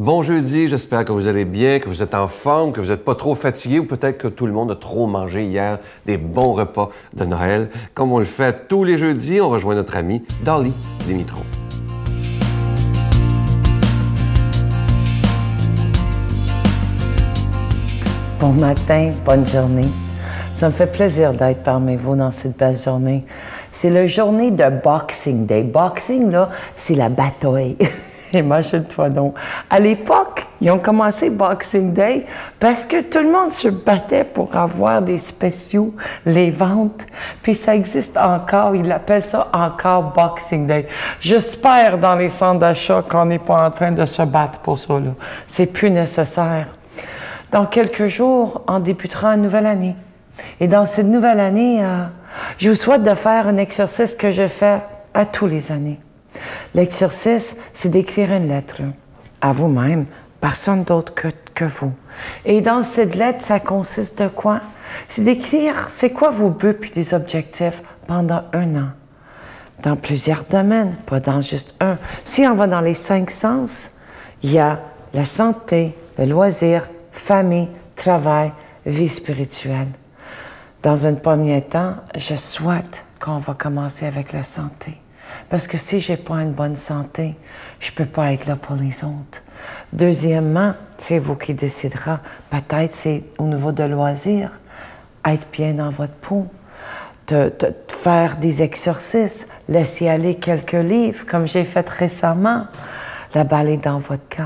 bon jeudi, j'espère que vous allez bien, que vous êtes en forme, que vous n'êtes pas trop fatigué ou peut-être que tout le monde a trop mangé hier des bons repas de Noël. Comme on le fait tous les jeudis, on rejoint notre amie Dolly Dimitro. Bon matin, bonne journée. Ça me fait plaisir d'être parmi vous dans cette belle journée. C'est la journée de Boxing Day. Boxing, là, c'est la bataille. Imagine-toi donc. À l'époque, ils ont commencé Boxing Day parce que tout le monde se battait pour avoir des spéciaux, les ventes. Puis ça existe encore, ils appellent ça encore Boxing Day. J'espère dans les centres d'achat qu'on n'est pas en train de se battre pour ça, là. C'est plus nécessaire. Dans quelques jours, on débutera une nouvelle année. Et dans cette nouvelle année, je vous souhaite de faire un exercice que je fais à tous les années. L'exercice, c'est d'écrire une lettre à vous-même, personne d'autre que vous. Et dans cette lettre, ça consiste de quoi? C'est d'écrire c'est quoi vos buts et des objectifs pendant un an. Dans plusieurs domaines, pas dans juste un. Si on va dans les 5 sens, il y a la santé, le loisir, famille, travail, vie spirituelle. Dans un premier temps, je souhaite qu'on va commencer avec la santé. Parce que si je n'ai pas une bonne santé, je ne peux pas être là pour les autres. Deuxièmement, c'est vous qui déciderez. Peut-être c'est au niveau de loisirs, être bien dans votre peau, de faire des exercices, laisser aller quelques livres, comme j'ai fait récemment, la balle est dans votre camp.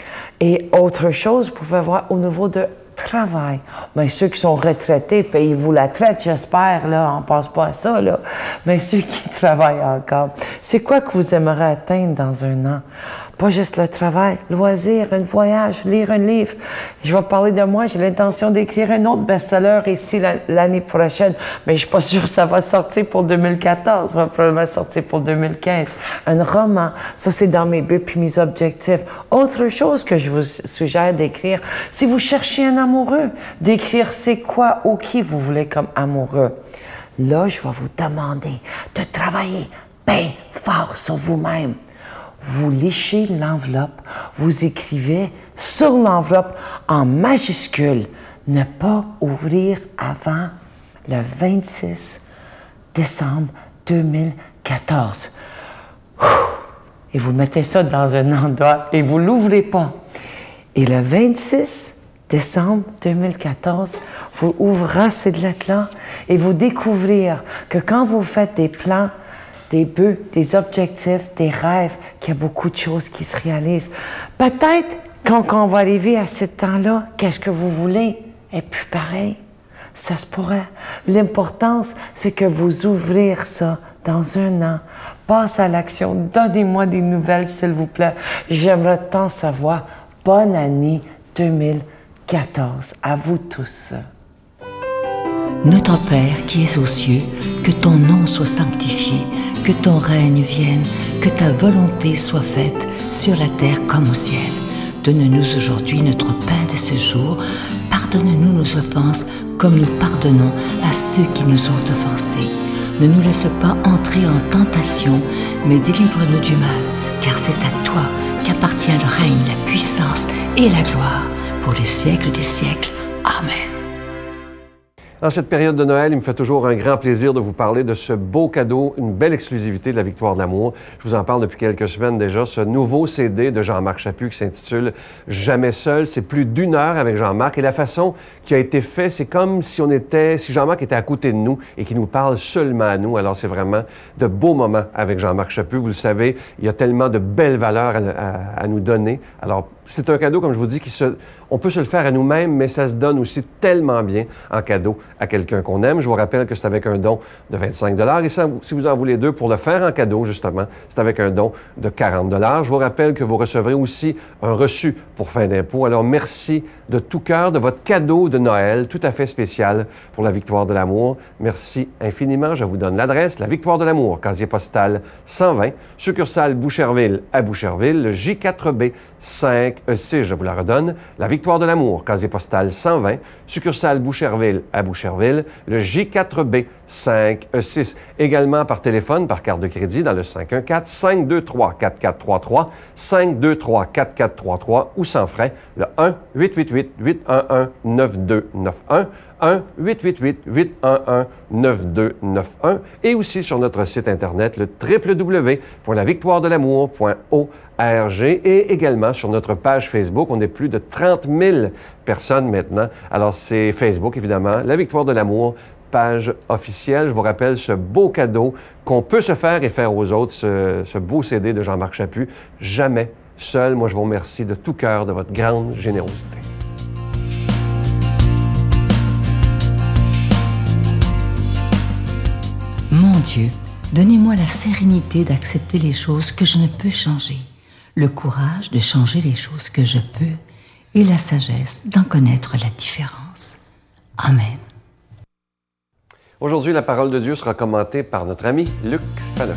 Et autre chose, vous pouvez voir au niveau de travail. Mais ceux qui sont retraités, payez-vous la traite, j'espère, là, on ne passe pas à ça, là. Mais ceux qui travaillent encore, c'est quoi que vous aimeriez atteindre dans un an? Pas juste le travail, loisir, un voyage, lire un livre. Je vais parler de moi, j'ai l'intention d'écrire un autre best-seller ici l'année prochaine, mais je ne suis pas sûre que ça va sortir pour 2014, ça va probablement sortir pour 2015. Un roman, ça c'est dans mes buts puis mes objectifs. Autre chose que je vous suggère d'écrire, si vous cherchez un amoureux, d'écrire c'est quoi ou qui vous voulez comme amoureux. Là, je vais vous demander de travailler bien fort sur vous-même. Vous léchez l'enveloppe, vous écrivez sur l'enveloppe en majuscule « Ne pas ouvrir avant le 26 décembre 2014 ». Et vous mettez ça dans un endroit et vous ne l'ouvrez pas. Et le 26 décembre 2014, vous ouvrez cette lettre-là et vous découvrir que quand vous faites des plans, des buts, des objectifs, des rêves, qu'il y a beaucoup de choses qui se réalisent. Peut-être, quand on va arriver à ce temps-là, qu'est-ce que vous voulez est plus pareil. Ça se pourrait. L'importance, c'est que vous ouvrez ça dans un an. Passe à l'action. Donnez-moi des nouvelles, s'il vous plaît. J'aimerais tant savoir. Bonne année 2014. À vous tous. Notre Père qui es aux cieux, que ton nom soit sanctifié, que ton règne vienne, que ta volonté soit faite sur la terre comme au ciel. Donne-nous aujourd'hui notre pain de ce jour. Pardonne-nous nos offenses comme nous pardonnons à ceux qui nous ont offensés. Ne nous laisse pas entrer en tentation, mais délivre-nous du mal, car c'est à toi qu'appartient le règne, la puissance et la gloire pour les siècles des siècles. Amen. Dans cette période de Noël, il me fait toujours un grand plaisir de vous parler de ce beau cadeau, une belle exclusivité de la Victoire de l'amour. Je vous en parle depuis quelques semaines déjà, ce nouveau CD de Jean-Marc Chaput qui s'intitule « Jamais seul ». C'est plus d'1 heure avec Jean-Marc et la façon qui a été fait, c'est comme si si Jean-Marc était à côté de nous et qu'il nous parle seulement à nous. Alors c'est vraiment de beaux moments avec Jean-Marc Chaput. Vous le savez, il y a tellement de belles valeurs à nous donner. Alors c'est un cadeau, comme je vous dis, on peut se le faire à nous-mêmes, mais ça se donne aussi tellement bien en cadeau à quelqu'un qu'on aime. Je vous rappelle que c'est avec un don de 25 $ et si vous en voulez 2 pour le faire en cadeau, justement, c'est avec un don de 40 $. Je vous rappelle que vous recevrez aussi un reçu pour fin d'impôt. Alors, merci de tout cœur de votre cadeau de Noël, tout à fait spécial pour la Victoire de l'amour. Merci infiniment. Je vous donne l'adresse, la Victoire de l'amour, casier postal 120, succursale Boucherville à Boucherville, le J4B 5 5E6. Je vous la redonne. La Victoire de l'amour, casier postal 120, succursale Boucherville à Boucherville, le J4B 5E6. Également par téléphone, par carte de crédit dans le 514-523-4433, 523-4433 ou sans frais, le 1-888-811-9291, 1-888-811-9291 et aussi sur notre site Internet, le www.lavictoiredelamour.org et également sur notre page Facebook. On est plus de 30 000 personnes maintenant. Alors, c'est Facebook, évidemment, La Victoire de l'amour, page officielle. Je vous rappelle ce beau cadeau qu'on peut se faire et faire aux autres, ce beau CD de Jean-Marc Chaput. Jamais seul. Moi, je vous remercie de tout cœur de votre grande générosité. Mon Dieu, donnez-moi la sérénité d'accepter les choses que je ne peux changer, le courage de changer les choses que je peux et la sagesse d'en connaître la différence. Amen. Aujourd'hui, la parole de Dieu sera commentée par notre ami Luc Faneuf.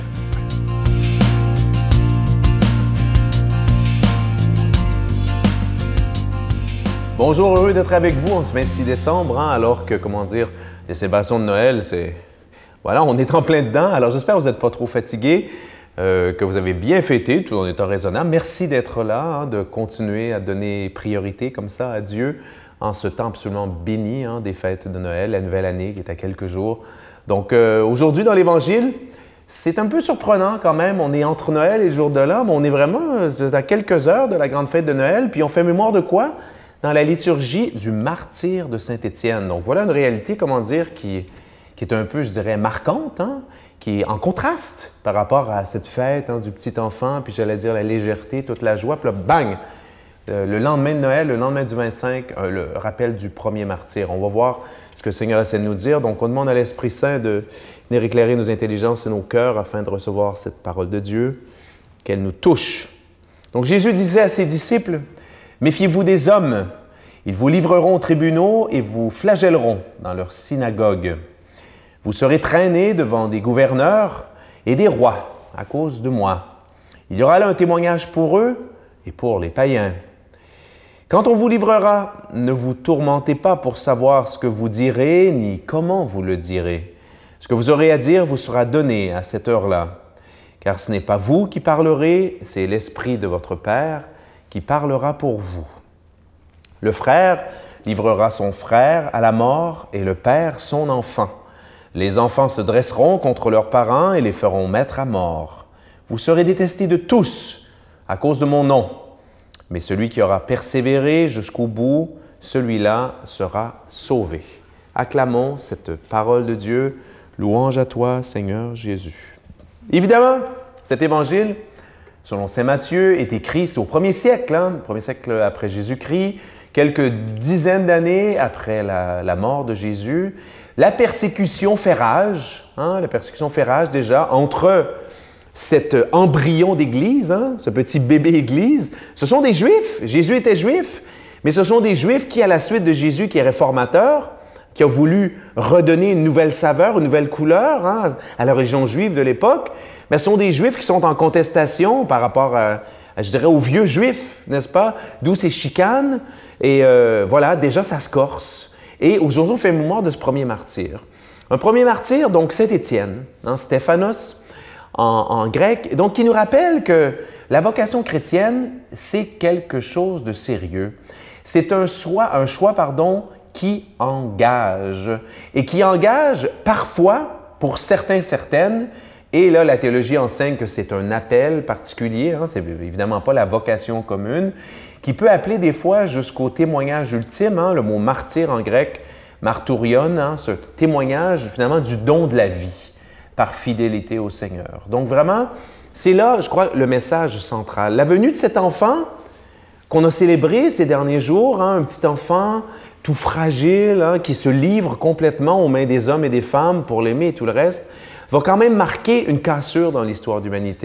Bonjour, heureux d'être avec vous en ce 26 décembre, alors que, comment dire, les célébrations de Noël, c'est... Voilà, on est en plein dedans. Alors, j'espère que vous n'êtes pas trop fatigués, que vous avez bien fêté, tout en étant raisonnable. Merci d'être là, de continuer à donner priorité comme ça à Dieu en ce temps absolument béni des fêtes de Noël, la nouvelle année qui est à quelques jours. Donc, aujourd'hui, dans l'Évangile, c'est un peu surprenant quand même. On est entre Noël et le jour de l'an, mais on est vraiment à quelques heures de la grande fête de Noël. Puis, on fait mémoire de quoi? Dans la liturgie du martyre de Saint-Étienne. Donc, voilà une réalité, comment dire, qui est un peu, je dirais, marquante, qui est en contraste par rapport à cette fête du petit enfant, puis j'allais dire la légèreté, toute la joie. Puis là, bang! Le lendemain de Noël, le lendemain du 25, le rappel du premier martyr. On va voir ce que le Seigneur essaie de nous dire. Donc, on demande à l'Esprit Saint de venir éclairer nos intelligences et nos cœurs afin de recevoir cette parole de Dieu, qu'elle nous touche. Donc, Jésus disait à ses disciples, « Méfiez-vous des hommes, ils vous livreront aux tribunaux et vous flagelleront dans leurs synagogues. Vous serez traînés devant des gouverneurs et des rois à cause de moi. Il y aura là un témoignage pour eux et pour les païens. Quand on vous livrera, ne vous tourmentez pas pour savoir ce que vous direz ni comment vous le direz. Ce que vous aurez à dire vous sera donné à cette heure-là. Car ce n'est pas vous qui parlerez, c'est l'Esprit de votre Père qui parlera pour vous. Le frère livrera son frère à la mort et le père son enfant. Les enfants se dresseront contre leurs parents et les feront mettre à mort. Vous serez détestés de tous à cause de mon nom. Mais celui qui aura persévéré jusqu'au bout, celui-là sera sauvé. » Acclamons cette parole de Dieu. Louange à toi, Seigneur Jésus. Évidemment, cet évangile, selon saint Matthieu, est écrit au 1er siècle, le 1er siècle après Jésus-Christ, quelques dizaines d'années après la mort de Jésus. La persécution fait rage, déjà, entre cet embryon d'Église, ce petit bébé Église. Ce sont des Juifs. Jésus était Juif, mais ce sont des Juifs qui, à la suite de Jésus, qui est réformateur, qui a voulu redonner une nouvelle saveur, une nouvelle couleur à la religion juive de l'époque, mais ce sont des Juifs qui sont en contestation par rapport je dirais, aux vieux Juifs, n'est-ce pas? D'où ces chicanes. Et voilà, déjà, ça se corse. Et aujourd'hui, on fait mémoire de ce premier martyr. Un premier martyr, donc Saint-Étienne, Stéphanos en grec, donc qui nous rappelle que la vocation chrétienne, c'est quelque chose de sérieux. C'est un choix, qui engage. Et qui engage parfois, pour certains, certaines, et là, la théologie enseigne que c'est un appel particulier, c'est évidemment pas la vocation commune, qui peut appeler des fois jusqu'au témoignage ultime, le mot martyr en grec, martourion, ce témoignage finalement du don de la vie par fidélité au Seigneur. Donc vraiment, c'est là, je crois, le message central. La venue de cet enfant qu'on a célébré ces derniers jours, un petit enfant tout fragile, qui se livre complètement aux mains des hommes et des femmes pour l'aimer et tout le reste, va quand même marquer une cassure dans l'histoire de l'humanité,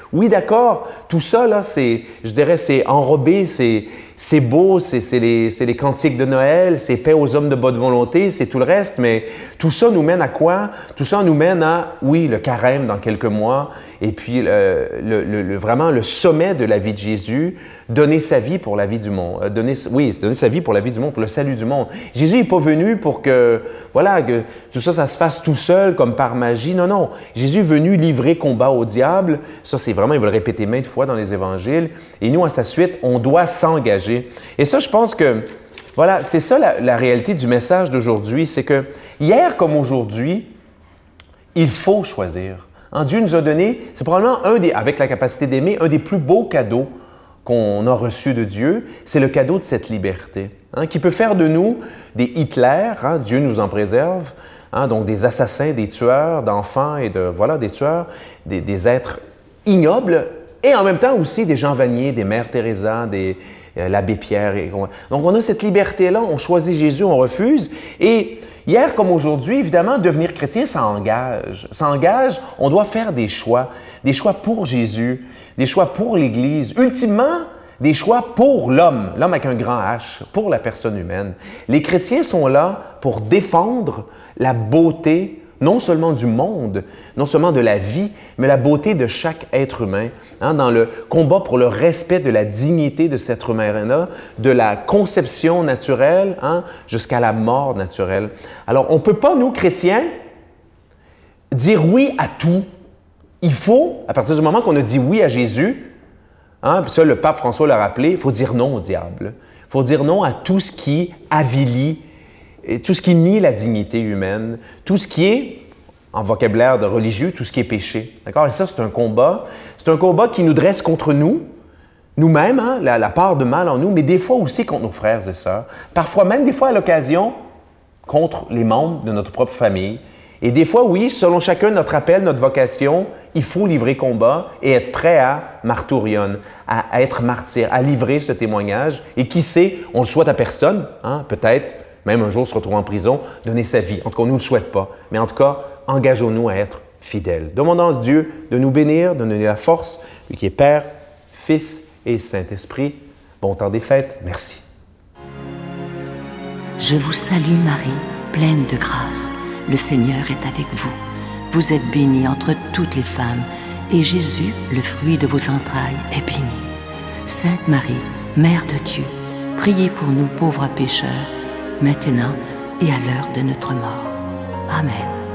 Oui, d'accord, tout ça, là, je dirais, c'est enrobé, c'est beau, c'est les cantiques de Noël, c'est paix aux hommes de bonne volonté, c'est tout le reste, mais tout ça nous mène à quoi? Tout ça nous mène à, oui, le carême dans quelques mois, et puis vraiment le sommet de la vie de Jésus, donner sa vie pour la vie du monde. Donner sa vie pour la vie du monde, pour le salut du monde. Jésus n'est pas venu pour que, voilà, que tout ça, ça se fasse tout seul, comme par magie. Non, non. Jésus est venu livrer combat au diable. Ça, c'est vraiment, il va le répéter maintes fois dans les évangiles. Et nous, à sa suite, on doit s'engager. Et ça, je pense que, voilà, c'est ça la réalité du message d'aujourd'hui. C'est que hier comme aujourd'hui, il faut choisir. Dieu nous a donné, c'est probablement avec la capacité d'aimer, un des plus beaux cadeaux qu'on a reçu de Dieu, c'est le cadeau de cette liberté, qui peut faire de nous des Hitler, Dieu nous en préserve, donc des assassins, des tueurs d'enfants et des tueurs, des êtres ignobles, et en même temps aussi des Jean Vanier, des Mères Teresa, l'abbé Pierre. Donc on a cette liberté-là, on choisit Jésus, on refuse, et hier comme aujourd'hui, évidemment, devenir chrétien, ça engage, on doit faire des choix pour Jésus, des choix pour l'Église, ultimement, des choix pour l'homme avec un grand H, pour la personne humaine. Les chrétiens sont là pour défendre la beauté, non seulement du monde, non seulement de la vie, mais la beauté de chaque être humain, dans le combat pour le respect de la dignité de cet être humain-là, de la conception naturelle jusqu'à la mort naturelle. Alors, on ne peut pas, nous, chrétiens, dire oui à tout. Il faut, à partir du moment qu'on a dit oui à Jésus, puis ça, le pape François l'a rappelé, il faut dire non au diable. Il faut dire non à tout ce qui avilit, tout ce qui nie la dignité humaine, tout ce qui est, en vocabulaire de religieux, tout ce qui est péché. D'accord? Et ça, c'est un combat. C'est un combat qui nous dresse contre nous-mêmes, la part de mal en nous, mais des fois aussi contre nos frères et sœurs. Parfois même, des fois à l'occasion, contre les membres de notre propre famille. Et des fois, oui, selon chacun notre appel, notre vocation, il faut livrer combat et être prêt à martyrion, à être martyr, à livrer ce témoignage. Et qui sait, on ne le souhaite à personne, peut-être, même un jour se retrouver en prison, donner sa vie. En tout cas, on ne nous le souhaite pas. Mais en tout cas, engageons-nous à être fidèles. Demandons à Dieu de nous bénir, de nous donner la force, lui qui est Père, Fils et Saint-Esprit. Bon temps des fêtes. Merci. Je vous salue Marie, pleine de grâce. Le Seigneur est avec vous. Vous êtes bénie entre toutes les femmes, et Jésus, le fruit de vos entrailles, est béni. Sainte Marie, Mère de Dieu, priez pour nous pauvres pécheurs, maintenant et à l'heure de notre mort. Amen.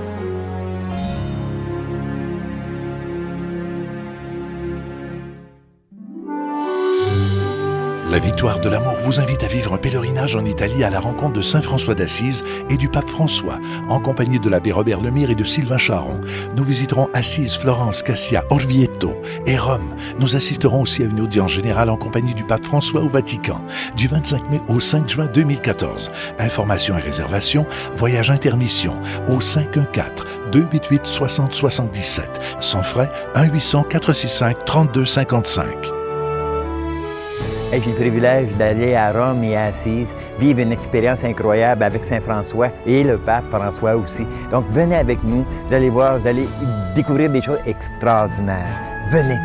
La Victoire de l'amour vous invite à vivre un pèlerinage en Italie à la rencontre de Saint François d'Assise et du pape François, en compagnie de l'abbé Robert Lemire et de Sylvain Charon. Nous visiterons Assise, Florence, Cassia, Orvieto et Rome. Nous assisterons aussi à une audience générale en compagnie du pape François au Vatican, du 25 mai au 5 juin 2014. Informations et réservations, voyage intermission au 514-288-6077. Sans frais, 1-800-465-3255. J'ai le privilège d'aller à Rome et à Assise, vivre une expérience incroyable avec Saint François et le pape François aussi. Donc venez avec nous, vous allez voir, vous allez découvrir des choses extraordinaires. Venez!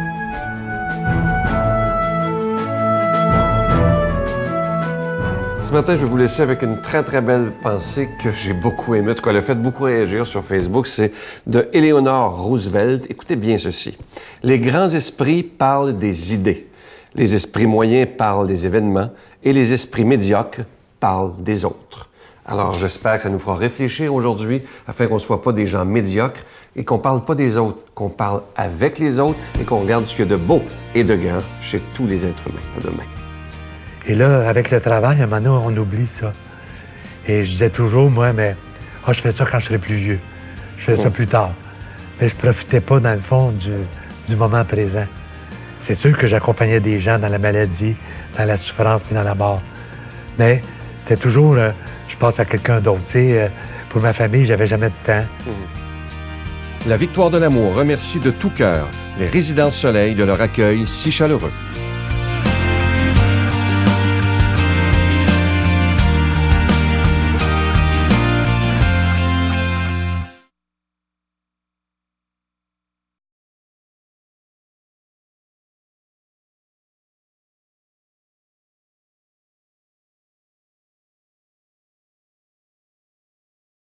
Ce matin, je vais vous laisser avec une très, très belle pensée que j'ai beaucoup aimée. En tout cas, elle a fait beaucoup réagir sur Facebook. C'est de Eleanor Roosevelt. Écoutez bien ceci. Les grands esprits parlent des idées. Les esprits moyens parlent des événements et les esprits médiocres parlent des autres. Alors, j'espère que ça nous fera réfléchir aujourd'hui afin qu'on ne soit pas des gens médiocres et qu'on ne parle pas des autres, qu'on parle avec les autres et qu'on regarde ce qu'il y a de beau et de grand chez tous les êtres humains. À demain. Et là, avec le travail, à un moment donné, on oublie ça. Et je disais toujours, moi, mais je fais ça quand je serai plus vieux. Je fais ça plus tard. Mais je ne profitais pas, dans le fond, du moment présent. C'est sûr que j'accompagnais des gens dans la maladie, dans la souffrance puis dans la mort. Mais c'était toujours, je pense à quelqu'un d'autre. Tu sais, pour ma famille, j'avais jamais de temps. La Victoire de l'amour remercie de tout cœur les Résidences Soleil de leur accueil si chaleureux.